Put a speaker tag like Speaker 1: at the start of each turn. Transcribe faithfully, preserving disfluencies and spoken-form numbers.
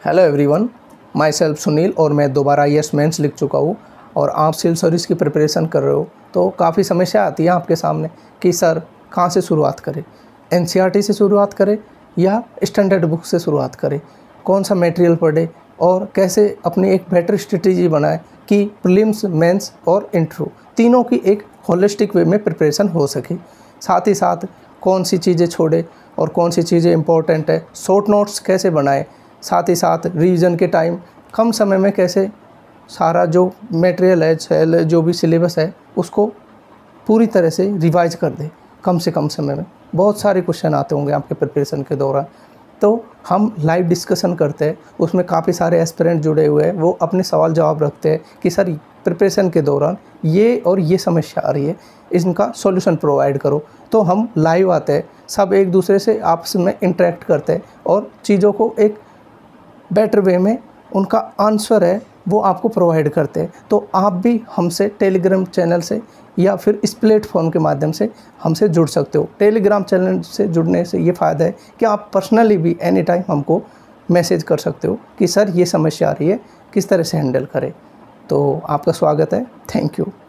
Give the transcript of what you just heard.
Speaker 1: Hello everyone, myself Sunil और मैं दोबारा यस मेंस लिख चुका हूँ और आप सिविल सर्विस की प्रिपरेशन कर रहे हो तो काफ़ी समस्या आती है आपके सामने कि सर कहाँ से शुरुआत करें, एनसीईआरटी से शुरुआत करें या स्टैंडर्ड बुक से शुरुआत करें, कौन सा मटेरियल पढ़े और कैसे अपनी एक बेटर स्ट्रेटेजी बनाए कि प्रीलिम्स, मेंस और इंटरव्यू तीनों की एक होलिस्टिक वे में प्रिपरेशन हो सके। साथ ही साथ कौन सी चीज़ें छोड़े और कौन सी चीज़ें इंपॉर्टेंट है, शॉर्ट नोट्स कैसे बनाए, साथ ही साथ रिवीजन के टाइम कम समय में कैसे सारा जो मटेरियल है, जो भी सिलेबस है उसको पूरी तरह से रिवाइज कर दे कम से कम समय में। बहुत सारे क्वेश्चन आते होंगे आपके प्रिपरेशन के दौरान, तो हम लाइव डिस्कशन करते हैं, उसमें काफ़ी सारे एस्पिरेंट जुड़े हुए हैं, वो अपने सवाल जवाब रखते हैं कि सर प्रिपरेशन के दौरान ये और ये समस्या आ रही है, इनका सॉल्यूशन प्रोवाइड करो। तो हम लाइव आते हैं, सब एक दूसरे से आपस में इंटरेक्ट करते हैं और चीज़ों को एक बेटर वे में उनका आंसर है वो आपको प्रोवाइड करते हैं। तो आप भी हमसे टेलीग्राम चैनल से या फिर इस प्लेटफॉर्म के माध्यम से हमसे जुड़ सकते हो। टेलीग्राम चैनल से जुड़ने से ये फ़ायदा है कि आप पर्सनली भी एनी टाइम हमको मैसेज कर सकते हो कि सर ये समस्या आ रही है, किस तरह से हैंडल करें। तो आपका स्वागत है। Thank you.